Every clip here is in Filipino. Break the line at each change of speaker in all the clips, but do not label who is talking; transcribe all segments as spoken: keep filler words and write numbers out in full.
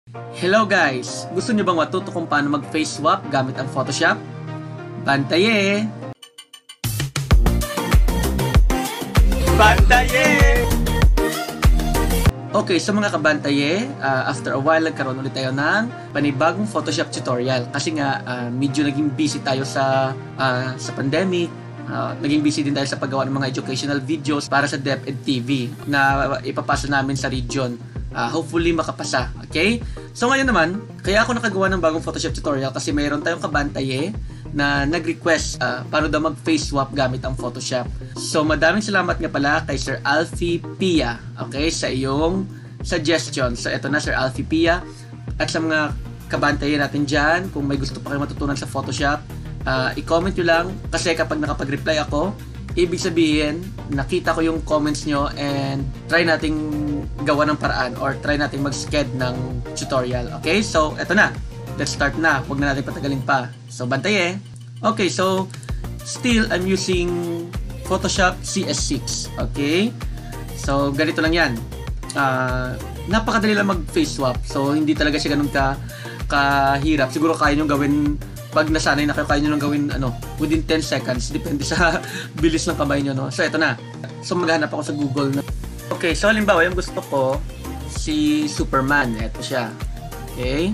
Hello guys! Gusto niyo bang matuto kung paano mag-face swap gamit ang Photoshop? Bantaye! Bantaye! Okay, so mga kabantaye, uh, after a while nagkaroon ulit tayo ng panibagong Photoshop tutorial kasi nga uh, medyo naging busy tayo sa uh, sa pandemic. Uh, naging busy din tayo sa paggawa ng mga educational videos para sa DepEd T V na ipapasa namin sa region. Uh, hopefully makapasa, okay? So ngayon naman, kaya ako nakagawa ng bagong Photoshop tutorial kasi mayroon tayong kabantaye na nag-request uh, paano daw mag-face swap gamit ang Photoshop. So madaming salamat nga pala kay Sir Alfie Pia, okay, sa iyong suggestion. So eto na Sir Alfie Pia, at sa mga kabantaye natin dyan, kung may gusto pa kayo matutunan sa Photoshop, uh, i-comment nyo lang kasi kapag nakapag-reply ako, ibig sabihin, nakita ko yung comments nyo and try nating gawa ng paraan or try nating mag-sked ng tutorial. Okay, so eto na. Let's start na. Huwag na natin patagalin pa. So, bantay eh. Okay, so still, I'm using Photoshop C S six. Okay? So, ganito lang yan. Uh, napakadali lang mag-face swap. So, hindi talaga siya ganun ka kahirap. Siguro kaya nyo gawin pag nasanay na kayo, kaya nyo lang gawin ano, within ten seconds. Depende sa bilis ng kamay nyo. No? So, eto na. So, maghanap ako sa Google. Na. Okay, so halimbawa, yung gusto ko, si Superman. Eto siya. Okay?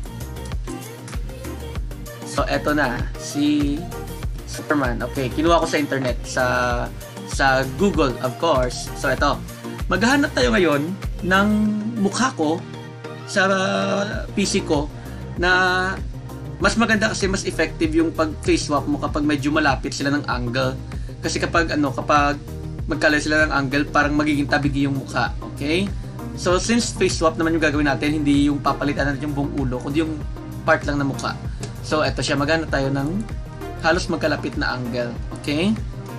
So, eto na. Si Superman. Okay, kinuha ko sa internet. Sa sa Google, of course. So, eto. Maghahanap tayo ngayon ng mukha ko sa P C ko na mas maganda kasi mas effective yung pag face swap mo kapag medyo malapit sila ng angle. Kasi kapag ano, kapag magkalayo sila ng angle, parang magiging tabigi yung mukha. Okay? So since face swap naman yung gagawin natin, hindi yung papalitan natin yung buong ulo, kundi yung part lang ng mukha. So eto siya, maghanap tayo ng halos magkalapit na angle. Okay?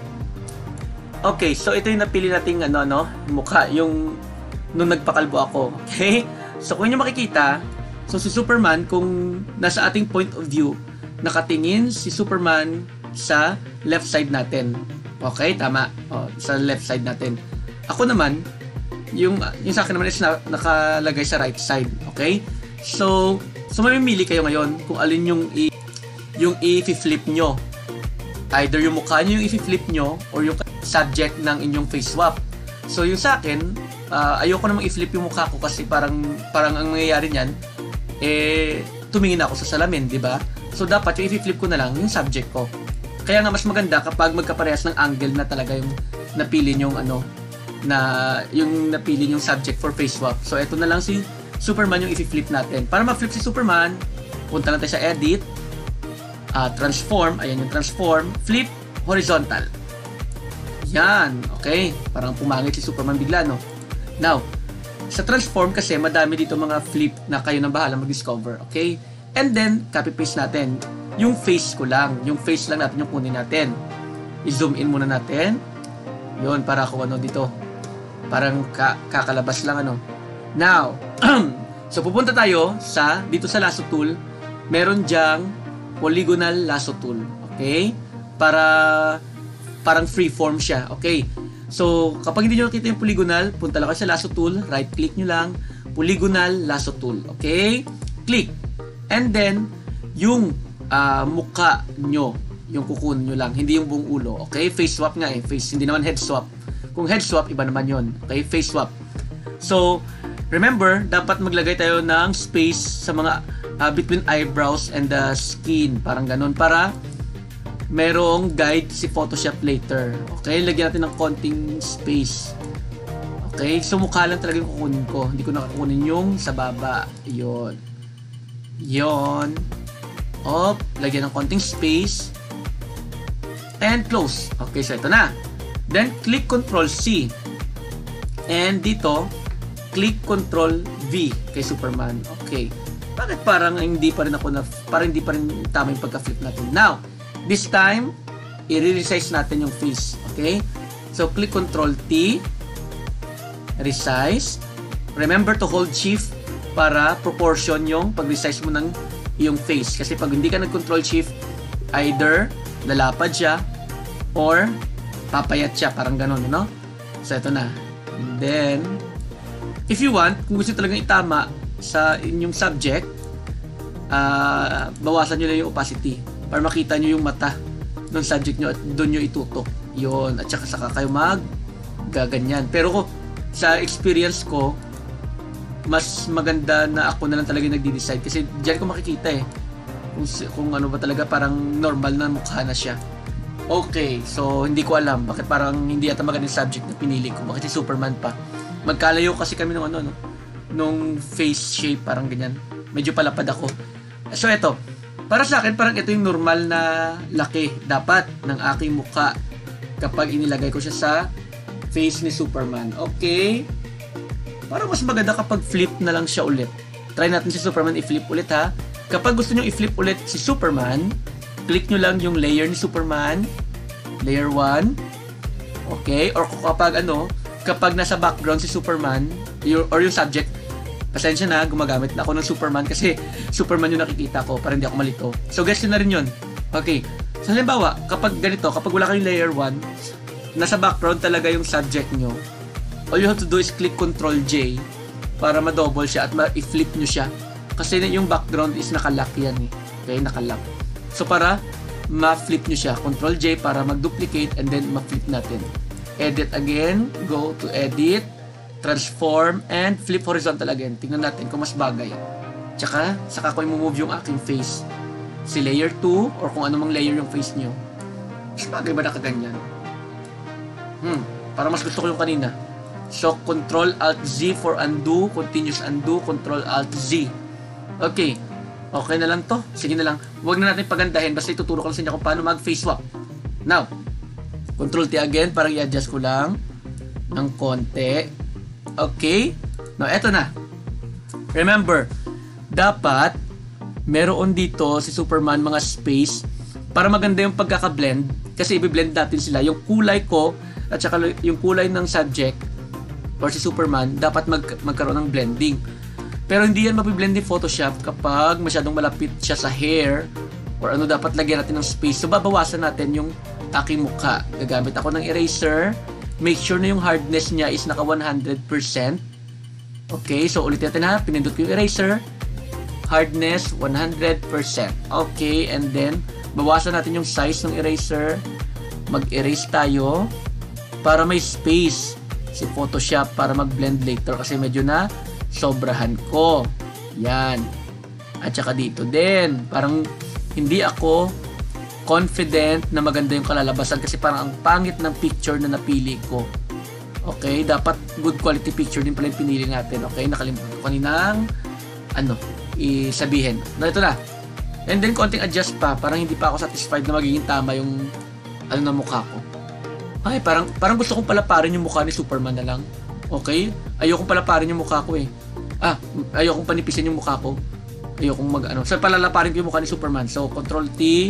Okay, so ito yung napili nating ano no, mukha, yung nung nagpakalbo ako. Okay? So kung inyo makikita, so si Superman, kung nasa ating point of view, nakatingin si Superman sa left side natin. Okay, tama. O, sa left side natin. Ako naman, yung, yung sa akin naman is na, nakalagay sa right side. Okay? So, so mamimili kayo ngayon kung alin yung i, yung i-flip nyo. Either yung mukha nyo yung i-flip nyo or yung subject ng inyong face swap. So, yung sa akin, uh, ayoko namang i-flip yung mukha ko kasi parang, parang ang nangyayari niyan, eh, tumingin ako sa salamin, di ba? So, dapat yung i-flip ko na lang yung subject ko. Kaya nga mas maganda kapag magkaparehas ng angle na talaga yung napili nyong ano, na yung napili nyong subject for face swap. So, eto na lang si Superman yung i-flip natin. Para ma-flip si Superman, punta lang tayo sa edit, uh, transform, ayan yung transform, flip, horizontal. Yan, okay. Parang pumangit si Superman bigla, no? Now, sa transform kasi madami dito mga flip na kayo nang bahala mag-discover, okay? And then, copy-paste natin. Yung face ko lang, yung face lang natin yung kunin natin. I-zoom in muna natin. Yun, para ako ano dito. Parang ka kakalabas lang ano. Now, so pupunta tayo sa, dito sa lasso tool, meron dyang polygonal lasso tool, okay? Para, parang freeform siya, okay? So, kapag hindi nyo nakita yung polygonal, punta lang kayo sa lasso tool, right click nyo lang, polygonal lasso tool, okay? Click. And then, yung uh, mukha nyo, yung kukunin nyo lang, hindi yung buong ulo, okay? Face swap nga eh, face, hindi naman head swap. Kung head swap, iba naman yon, okay? Face swap. So, remember, dapat maglagay tayo ng space sa mga uh, between eyebrows and the skin, parang ganun, para merong guide si Photoshop later. Okay, lagyan natin ng konting space. Okay, so mukha lang talaga yung kukunin ko. Hindi ko nakakunin yung sa baba. Yun. Yun. Op, lagyan ng konting space. And close. Okay, so ito na. Then, click control C. And dito, click control V kay Superman. Okay. Bakit parang hindi pa rin ako na, parang hindi pa rin tama yung pagka-flip natin. Now, this time, i-resize natin yung face. Okay? So, click control T. Resize. Remember to hold shift para proportion yung pag-resize mo ng yung face. Kasi pag hindi ka nag-control shift, either lalapad siya or papayat siya. Parang ganun, no? So, ito na. And then, if you want, kung gusto talagang itama sa inyong subject, uh, bawasan nyo lang yung opacity para makita nyo yung mata ng subject nyo at doon nyo itutok. Yun. At saka saka kayo mag gaganyan. Pero ko, sa experience ko, mas maganda na ako na lang talaga nagdi-decide kasi diyan ko makikita eh kung, kung ano ba talaga parang normal na mukha na siya. Okay, so hindi ko alam bakit parang hindi yata magandang subject na pinili ko. Bakit si Superman pa? Magkalayo kasi kami nung ano no, nung face shape parang ganyan. Medyo palapad ako. So eto, para sa akin parang ito yung normal na laki dapat ng aking mukha kapag inilagay ko siya sa face ni Superman. Okay? Parang mas maganda kapag flip na lang siya ulit. Try natin si Superman i-flip ulit ha. Kapag gusto nyo i-flip ulit si Superman, click nyo lang yung layer ni Superman. Layer one. Okay? Or kapag ano, kapag nasa background si Superman, or yung subject, pasensya na, gumagamit na ako ng Superman kasi Superman yung nakikita ko para hindi ako malito. So guess nyo na rin yun. Okay. So halimbawa, kapag ganito, kapag wala kayong layer one, nasa background talaga yung subject nyo, all you have to do is click control J para ma-double siya at ma-flip nyo siya. Kasi yung background is nakalock yan eh. Okay, nakalock. So para ma-flip nyo siya, control J para mag-duplicate and then ma-flip natin. Edit again, go to edit, transform, and flip horizontal again. Tingnan natin kung mas bagay. Tsaka, saka ko i-move yung aking face. Si layer two or kung anumang layer yung face nyo. Mas bagay ba nakaganyan? Hmm, para mas gusto ko yung kanina. So, control alt Z for undo, continuous undo, control alt Z. Okay. Okay na lang to. Sige na lang. Huwag na natin pagandahin. Basta ituturo ko lang sa inyo kung paano mag-face swap. Now, control T again. Parang i-adjust ko lang ng konti. Okay. Now, eto na. Remember, dapat meron dito si Superman mga space para maganda yung pagkaka-blend. Kasi i-blend natin sila. Yung kulay ko at saka yung kulay ng subject or si Superman, dapat mag magkaroon ng blending. Pero hindi yan mapiblend ni Photoshop kapag masyadong malapit siya sa hair or ano, dapat lagyan natin ng space. So, babawasan natin yung aking mukha. Gagamit ako ng eraser. Make sure na yung hardness niya is naka one hundred percent. Okay, so ulit natin ha. Pinindot ko yung eraser. Hardness, one hundred percent. Okay, and then, bawasan natin yung size ng eraser. Mag-erase tayo para may space si Photoshop para mag-blend later kasi medyo na sobrahan ko. Yan. At saka dito din. Parang hindi ako confident na maganda yung kalalabasan kasi parang ang pangit ng picture na napili ko. Okay? Dapat good quality picture din pala yung pinili natin. Okay? Nakalimutan ko kaninang ano, isabihin. Na ito na. And then, konting adjust pa. Parang hindi pa ako satisfied na magiging tama yung ano na mukha ko. Ay, parang, parang gusto kong palaparin yung mukha ni Superman na lang. Okay? Ayokong palaparin yung mukha ko eh. Ah, ayokong panipisin yung mukha ko. Ayokong mag ano. So, palalaparin ko yung mukha ni Superman. So, control T.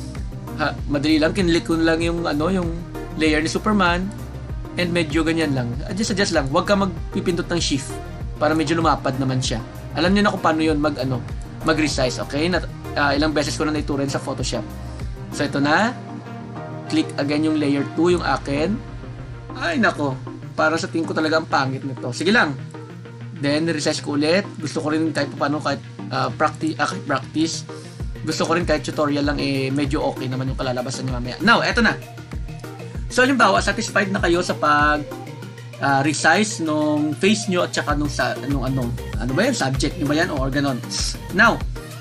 Ha, madali lang. Kinlik ko lang yung ano, yung layer ni Superman. And medyo ganyan lang. Adjust, adjust lang. Huwag ka magpipindot ng shift para medyo lumapad naman siya. Alam niyo na kung paano yun mag ano, mag-resize. Okay? Na, uh, ilang beses ko na naiturin sa Photoshop. So, ito na. Click again yung layer two, yung akin. Ay, nako. Para sa tingin ko talaga ang pangit nito. Sige lang. Then, resize ko ulit. Gusto ko rin kahit paano, kahit uh, practice, uh, practice. Gusto ko rin kahit tutorial lang, eh, medyo okay naman yung kalalabasan niya mamaya. Now, eto na. So, halimbawa, satisfied na kayo sa pag uh, resize nung face nyo at saka nung, sa, nung anong, ano ba yan? Subject nyo ba yan? O ganon. Now,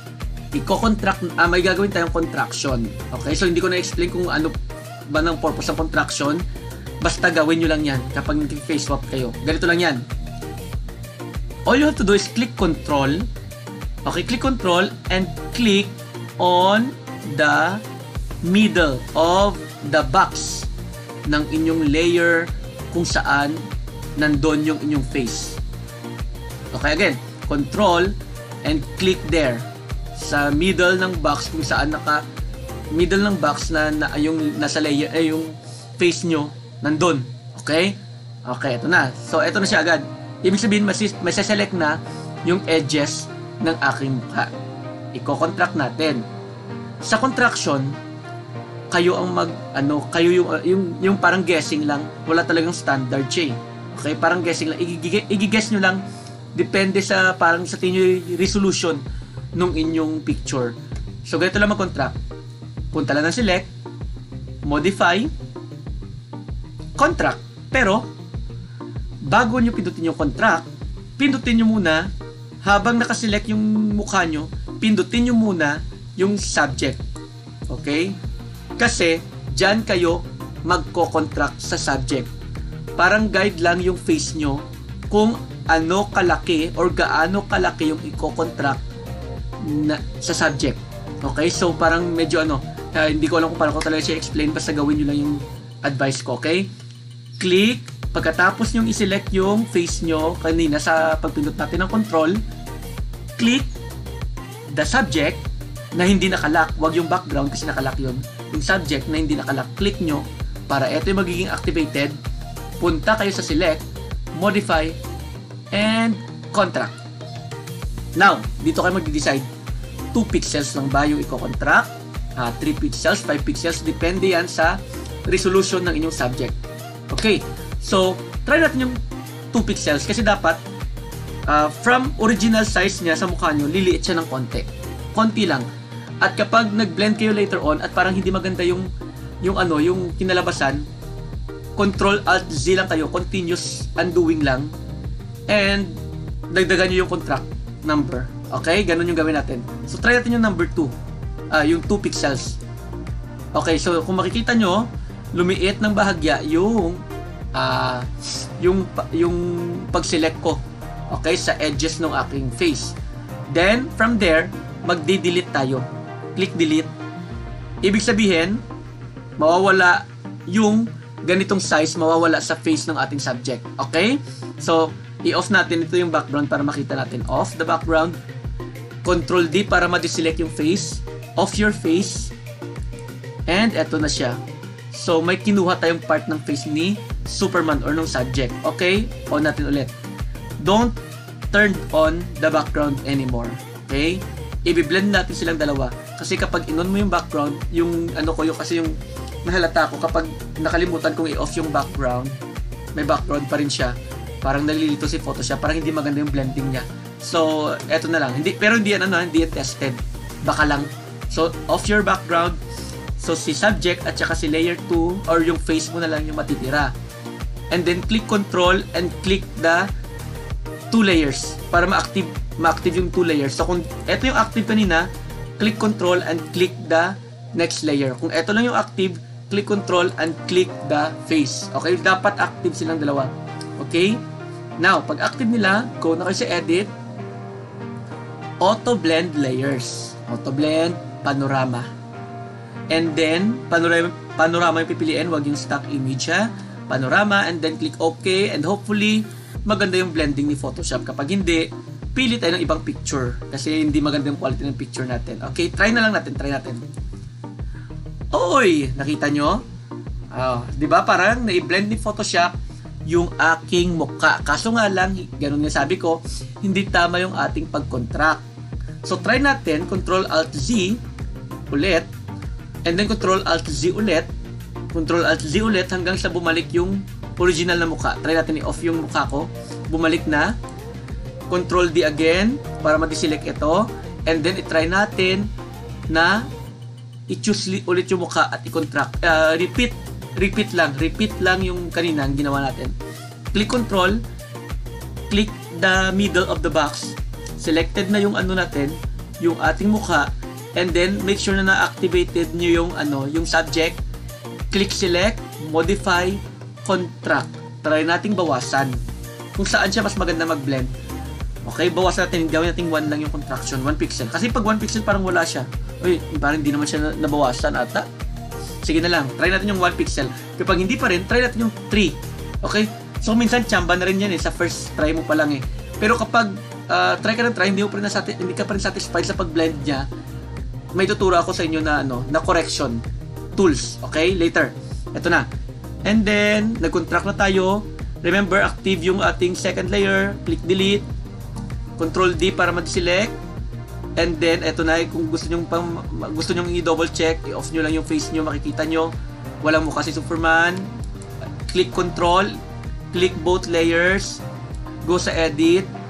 i-contract, uh, may gagawin tayong contraction. Okay? So, hindi ko na-explain kung ano ba ng purpose ng contraction. Basta gawin nyo lang yan kapag nag-face swap kayo. Ganito lang yan. All you have to do is click control. Okay, click control and click on the middle of the box ng inyong layer kung saan nandun yung inyong face. Okay, again, control and click there sa middle ng box kung saan naka middle ng box na, na yung nasa layer ay eh, yung face nyo nandun. Okay? Okay, ito na. So, ito na siya agad. Ibig sabihin, may select na yung edges ng aking mukha. Iko-contract natin. Sa contraction, kayo ang mag ano, kayo yung yung, yung parang guessing lang. Wala talagang standard siya. Okay? Parang guessing lang. Igiguess nyo lang Depende sa parang sa tingin resolution nung inyong picture. So, ganito lang mag-contract. Punta lang ng select, modify, contract. Pero, bago nyo pindutin yung contract, pindutin nyo muna, habang nakaselect yung mukha nyo, pindutin nyo muna yung subject. Okay? Kasi, dyan kayo magko-contract sa subject. Parang guide lang yung face nyo kung ano kalaki or gaano kalaki yung i-contract na, sa subject. Okay? So, parang medyo ano, uh, hindi ko alam kung paano ko talaga siya explain, basta gawin nyo lang yung advice ko. Okay? Click. Pagkatapos nyo i-select yung face nyo kanina sa pagpindot natin ng control, click the subject na hindi nakalock. Huwag yung background kasi nakalock yun. Yung subject na hindi nakalock, click nyo para ito yung magiging activated. Punta kayo sa select, modify, and contract. Now, dito kayo mag-decide. two pixels lang ba yung i-contract? Uh, three pixels, five pixels, depende yan sa resolution ng inyong subject. Okay, so try natin yung two pixels kasi dapat uh, from original size niya sa mukha nyo, liliit siya ng konti. Konti lang. At kapag nag-blend kayo later on at parang hindi maganda yung yung ano, yung kinalabasan, Control Alt Z lang kayo, continuous undoing lang, and dagdagan nyo yung contract number. Okay, ganun yung gawin natin. So try natin yung number two, uh, yung two pixels. Okay, so kung makikita nyo, lumiit ng bahagya yung uh, yung yung pag-select ko, okay, sa edges ng aking face. Then from there, magde-delete tayo. Click delete. Ibig sabihin, mawawala yung ganitong size, mawawala sa face ng ating subject. Okay? So, i-off natin ito yung background para makita natin. Off the background. Control D para ma-deselect yung face. Off your face. And eto na siya. So, may kinuha tayong part ng face ni Superman or ng subject. Okay? On natin ulit. Don't turn on the background anymore. Okay? I-blend natin silang dalawa. Kasi kapag in-on mo yung background, yung ano ko yung, kasi yung nahalata ko kapag nakalimutan kong i-off yung background, may background pa rin siya. Parang nalilito si Photoshop. Parang hindi maganda yung blending niya. So, eto na lang. Hindi, pero hindi yan, ano, hindi yan tested. Baka lang. So, off your background. So, si subject at saka si layer two or yung face mo na lang yung matitira. And then, click control and click the two layers para ma-active, ma-active yung two layers. So, kung eto yung active kanina, click control and click the next layer. Kung eto lang yung active, click control and click the face. Okay? Dapat active silang dalawa. Okay? Now, pag active nila, go na kayo sa edit. Auto blend layers. Auto blend, panorama. And then, panorama, panorama yung pipiliin, wag yung stock image ha. Panorama, and then click OK, and hopefully, maganda yung blending ni Photoshop. Kapag hindi, pili tayo ng ibang picture. Kasi hindi maganda yung quality ng picture natin. Okay, try na lang natin, try natin. Oy! Nakita nyo? Oh, di ba parang na-blend ni Photoshop yung aking mukha. Kaso nga lang, ganun nga sabi ko, hindi tama yung ating pag-contract. So, try natin, Control Alt Z ulit, and then Control Alt Z ulit, Control Alt Z ulit hanggang sa bumalik yung original na mukha. Try natin i-off yung mukha ko. Bumalik na. Control D again para ma-deselect ito. And then, i-try natin na i-choose ulit yung mukha at i-contract. Uh, repeat. Repeat lang. Repeat lang yung kanina ang ginawa natin. Click Control. Click the middle of the box. Selected na yung ano natin, yung ating mukha. And then, make sure na na-activated nyo yung, ano, yung subject. Click Select, Modify, Contract. Try nating bawasan. Kung saan siya mas maganda mag-blend. Okay, bawasan natin. Gawin natin one lang yung contraction. one pixel. Kasi pag one pixel, parang wala siya. Uy, parang hindi naman siya nabawasan ata. Sige na lang. Try natin yung one pixel. Kapag hindi pa rin, try natin yung three. Okay? So, minsan, chamba na rin yan eh. Sa first try mo pa lang eh. Pero kapag uh, try ka ng try, hindi, mo pa rin nasati- hindi ka pa rin satisfied sa pag-blend niya, may tuturo ako sa inyo na, ano, na correction tools. Okay? Later. Ito na. And then, nag-contract na tayo. Remember, active yung ating second layer. Click delete. Control D para mag-select. And then, eto na, kung gusto nyo pang, gusto nyo i-double check, i-off nyo lang yung face nyo, makikita nyo. Walang mukha si Superman. Click control. Click both layers. Go sa edit.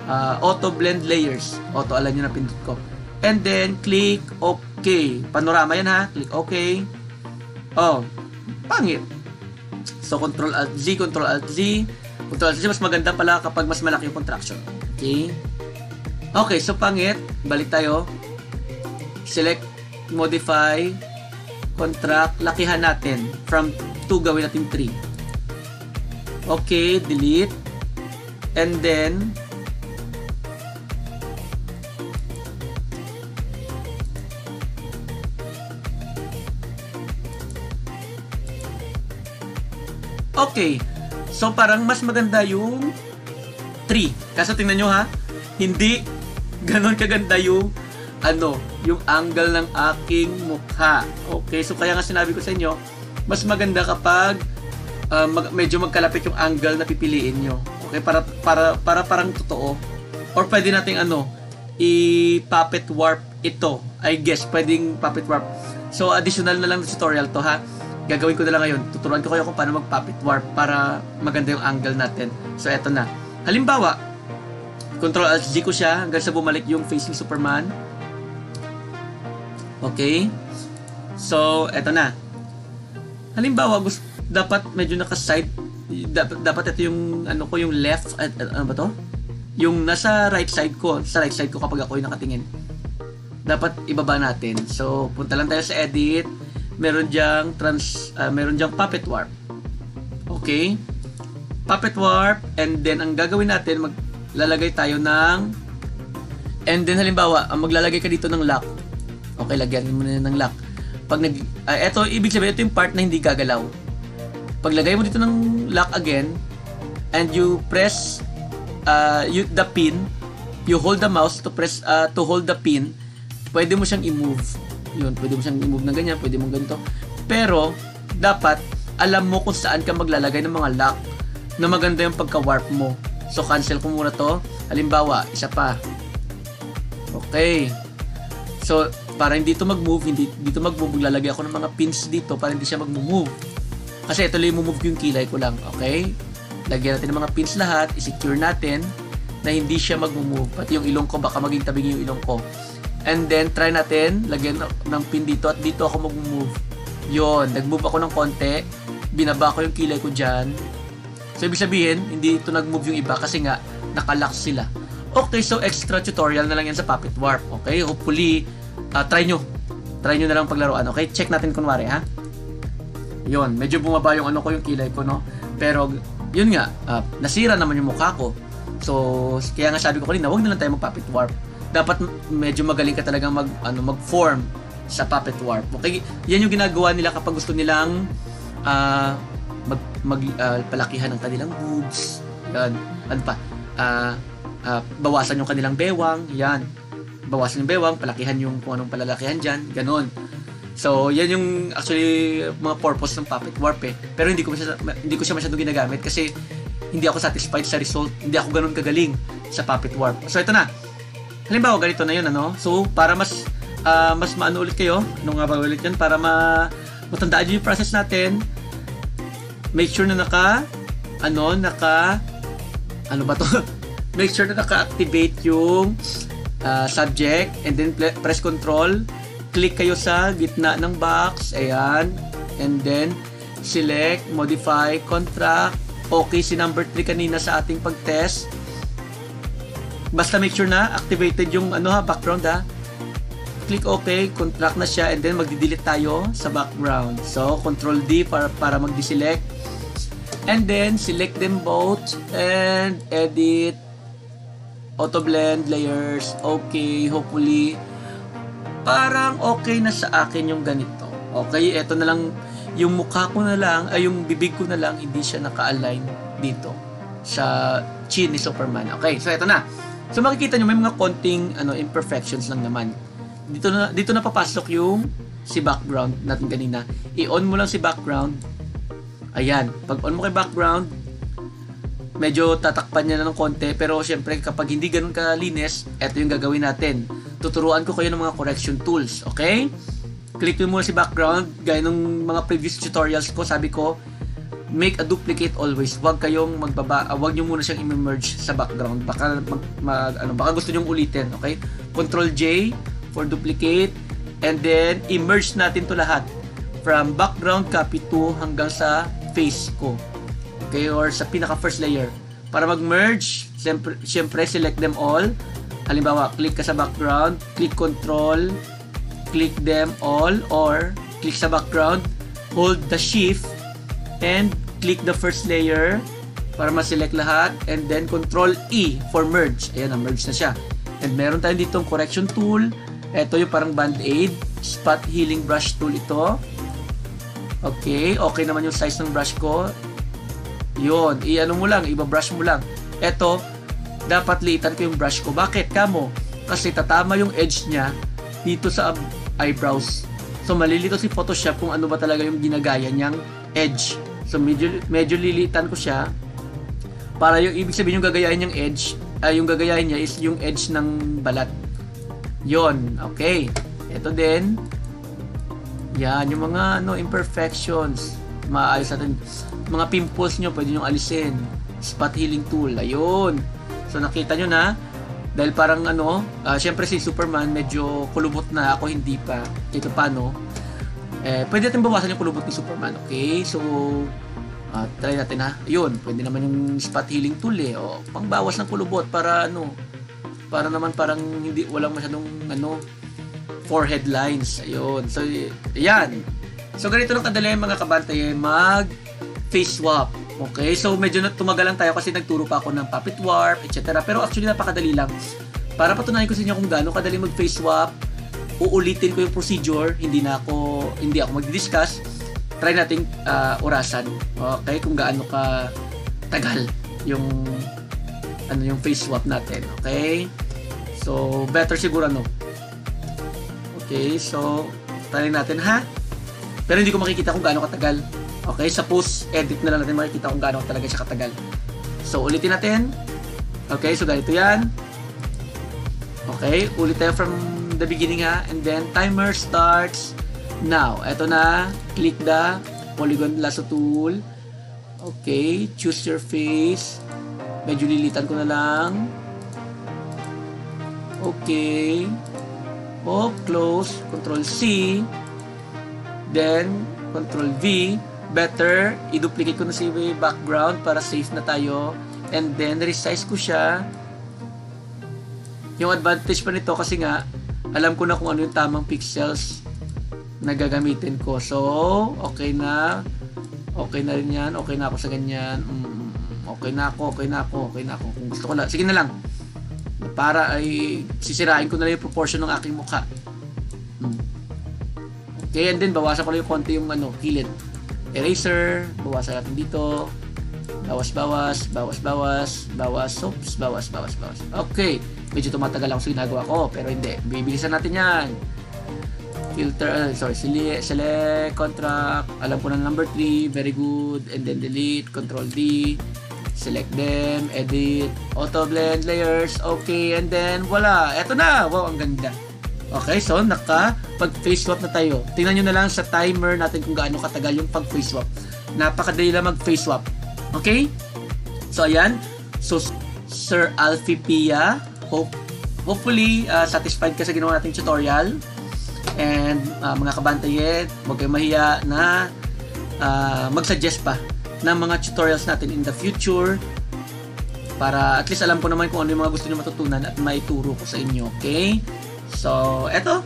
uh, auto blend layers. Auto, alam nyo na pindot ko. And then, click OK. Panorama yan ha. Click OK. Oh, pangit. So, Control Alt Z, Control Alt Z. Control Alt Z, mas maganda pala kapag mas malaki yung contraction. Okay. Okay, so pangit. Balik tayo. Select, modify, contract. Lakihan natin. From two, gawin natin three. Okay, delete. And then, okay. So, parang mas maganda yung three. Kaso tingnan nyo ha, hindi ganon kaganda yung ano, yung angle ng aking mukha. Okay, so kaya nga sinabi ko sa inyo, mas maganda kapag uh, mag, medyo magkalapit yung angle na pipiliin nyo. Okay, para, para, para parang totoo. Or pwede nating ano, i-puppet warp ito. I guess, pwedeng puppet warp. So, additional na lang na tutorial to ha. Gagawin ko na lang ngayon. Tuturuan ko kayo kung paano mag-puppet warp para maganda yung angle natin. So, eto na. Halimbawa, Control Alt Z ko siya hanggang sa bumalik yung face ni Superman. Okay. So, eto na. Halimbawa, gusto, dapat medyo naka-side. Dapat, dapat ito yung, ano ko, yung left. At, ano ba to? Yung nasa right side ko. Sa right side ko kapag ako yung nakatingin. Dapat ibaba natin. So, punta lang tayo sa edit. Meron diyang trans, uh, meron diyang puppet warp. Okay. Puppet warp. And then, ang gagawin natin, maglalagay tayo ng, and then, halimbawa, maglalagay ka dito ng lock. Okay, lagyan mo na ng lock. Pag nag, uh, eto, ibig sabihin, ito yung part na hindi gagalaw. Paglagay mo dito ng lock again, and you press uh, you, the pin, you hold the mouse to press, uh, to hold the pin, pwede mo siyang i-move. Yun, pwede mo siyang i-move ng ganyan, pwede mong ganito. Pero, dapat, alam mo kung saan ka maglalagay ng mga lock na maganda yung pagka-warp mo. So, cancel ko muna to. Halimbawa, isa pa. Okay. So, para hindi ito mag-move, hindi dito mag-move, maglalagay ako ng mga pins dito para hindi siya mag-move. Kasi ito lang i-move ko yung kilay ko lang. Okay? Lagyan natin ng mga pins lahat, i-secure natin na hindi siya mag-move. Pati yung ilong ko, baka maging tabing yung ilong ko. And then, try natin, lagyan ng pin dito at dito ako mag-move. Yun, nag-move ako ng konti, binaba ko yung kilay ko dyan. So, ibig sabihin, hindi ito nag-move yung iba kasi nga, nakalock sila. Okay, so extra tutorial na lang yan sa Puppet Warp. Okay, hopefully, uh, try nyo. Try nyo na lang paglaruan. Okay, check natin kunwari, ha? Yun, medyo bumaba yung ano ko, yung kilay ko, no? Pero, yun nga, uh, nasira naman yung mukha ko. So, kaya nga sabi ko kanina, huwag na lang tayo mag-Puppet Warp. Dapat medyo magaling ka talagang mag, ano, mag-form sa Puppet Warp. Okay? Yan yung ginagawa nila kapag gusto nilang uh, mag, mag uh, palakihan ng kanilang boobs. Yan. Ano pa? Uh, uh, bawasan yung kanilang bewang. Yan. Bawasan yung bewang, palakihan yung kung anong palalakihan dyan. Ganon. So, yan yung actually mga purpose ng Puppet Warp eh. Pero hindi ko siya, hindi ko siya masyadong ginagamit kasi hindi ako satisfied sa result. Hindi ako ganon kagaling sa Puppet Warp. So, ito na. Halimbawa, ganito na yun, ano? So, para mas uh, mas maano ulit kayo, ano nga ba ulit yun? Para ma matandaan nyo yung process natin, make sure na naka, ano, naka, ano ba to? Make sure na naka-activate yung uh, subject, and then press control, click kayo sa gitna ng box, ayan, and then select, modify, contract, okay, si number three kanina sa ating pag-test. Basta make sure na activated yung ano ha, background ha. Click OK, contract na siya, and then magdi-delete tayo sa background. So, Control D para, para mag-deselect. And then, select them both and edit, auto blend, layers, okay, hopefully. Parang okay na sa akin yung ganito. Okay, eto na lang, yung mukha ko na lang, ay yung bibig ko na lang, hindi siya naka-align dito sa chin ni Superman. Okay, so eto na. So makikita nyo may mga konting ano imperfections lang naman. Dito na dito na papasok yung si background natin kanina. I-on mo lang si background. Ayan, pag on mo kay background, medyo tatakpan niya na ng konti, pero syempre kapag hindi ganoon kalinis, eto yung gagawin natin. Tuturuan ko kayo ng mga correction tools, okay? Click mo muna si background, gaya ng mga previous tutorials ko, sabi ko, make a duplicate always. Huwag kayong magbaba, uh, huwag niyo muna siyang i-merge sa background. Baka mag, mag ano, baka gusto niyo ulitin, okay? Control J for duplicate, and then i-merge natin to lahat from background copy to hanggang sa face ko. Okay, or sa pinaka first layer. Para mag-merge, siyempre, siyempre select them all. Halimbawa, click ka sa background, click control, click them all, or click sa background, hold the shift, and click the first layer para ma-select lahat, and then control E for merge. Ayan, na-merge na siya. And meron tayong ditong correction tool. Ito yung parang band-aid, spot healing brush tool ito. Okay, okay naman yung size ng brush ko. Yun, i-ano mo lang, iba-brush mo lang. Ito, dapat liitan ko yung brush ko. Bakit? Kamo? Kasi tatama yung edge niya dito sa eyebrows. So, malilito si Photoshop kung ano ba talaga yung ginagaya niyang edge. So, medyo, medyo lilitan ko siya para yung ibig sabihin yung gagayahin niyang edge, ay yung gagayahin niya is yung edge ng balat. Yon, okay. Ito din. Yan, yung mga no, imperfections. Maayos natin. Mga pimples nyo, pwede nyo alisin. Spot healing tool. Ayun. So, nakita nyo na. Dahil parang ano, uh, syempre si Superman, medyo kulubot na. Ako hindi pa. Ito paano. Eh, pwede natin bawasan yung kulubot ni Superman. Okay, so uh, try natin ha. Ayun, pwede naman yung spot healing tool eh. O, pangbawas ng kulubot para ano, para naman parang hindi, walang masyadong ano, forehead lines. Ayun. So, yan. So, ganito lang kadali mga kabantay, mag face swap. Okay? So, medyo tumagal lang tayo kasi nagturo pa ako ng puppet warp, et cetera. Pero actually, napakadali lang. Para patunayan ko sa inyo kung gaano kadali mag face swap, uulitin ko yung procedure, hindi na ako, hindi ako magdi-discuss. Try nating uh, orasan. Okay? Kung gaano ka tagal yung ano yung face swap natin. Okay? So, better siguro ano. Okay, so try natin ha. Pero hindi ko makikita kung gaano katagal. Okay, sa post edit na lang natin makikita kung gaano talaga siya katagal. So, ulitin natin. Okay, so ganito yan. Okay, ulit tayo from the beginning ha. And then, timer starts now. Eto na. Click the polygon lasso tool. Okay, choose your face. Medyo lilitan ko na lang. Okay. Oh, close. Control C. Then, Control V. Better, i-duplicate ko na si background para safe na tayo. And then, resize ko siya. Yung advantage pa nito kasi nga, alam ko na kung ano yung tamang pixels na gagamitin ko. So, okay na. Okay na rin yan. Okay na ako sa ganyan. Mm, okay na ako, okay na ako, okay na ako. Kung gusto ko lang. Sige na lang. Para ay sisirain ko na lang yung proportion ng aking mukha. Hmm. Okay, and then bawasan ko lang yung konti yung ano, kilid. Eraser, bawasan natin dito. Bawas, bawas, bawas, bawas, bawas, oops, bawas, bawas, bawas. Okay, medyo tumatagal ako sa ginagawa ko, pero hindi. Bibilisan natin yan. Filter, uh, sorry, select, select, contract. Alam ko na number three, very good. And then delete, control D. Select them, edit, auto blend layers, okay, and then wala, eto na, wow, ang ganda. Okay, so naka pag face swap na tayo. Tingnan nyo na lang sa timer natin kung gaano katagal yung pag face swap. Napakadali lang mag face swap. Okay, so ayan, so Sir Alfie Pia, hope, hopefully uh, satisfied ka sa ginawa nating tutorial. And uh, mga kabantayet, huwag kayong mahiya na uh, mag-suggest pa ng mga tutorials natin in the future para at least alam ko naman kung ano yung mga gusto nyo matutunan at may turo ko sa inyo. Okay? So, eto.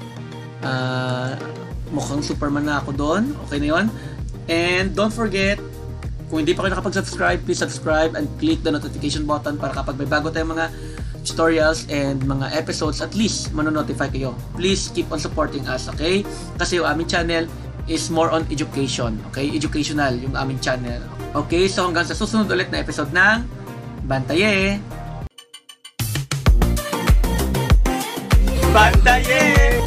Uh, mukhang Superman na ako doon. Okay na yun. And don't forget, kung hindi pa kayo nakapag-subscribe, please subscribe and click the notification button para kapag may bago tayong mga tutorials and mga episodes, at least manonotify kayo. Please keep on supporting us, okay? Kasi yung aming channel is more on education, okay? Educational yung aming channel. Okay, so hanggang sa susunod ulit na episode ng Bantaye! Bantaye!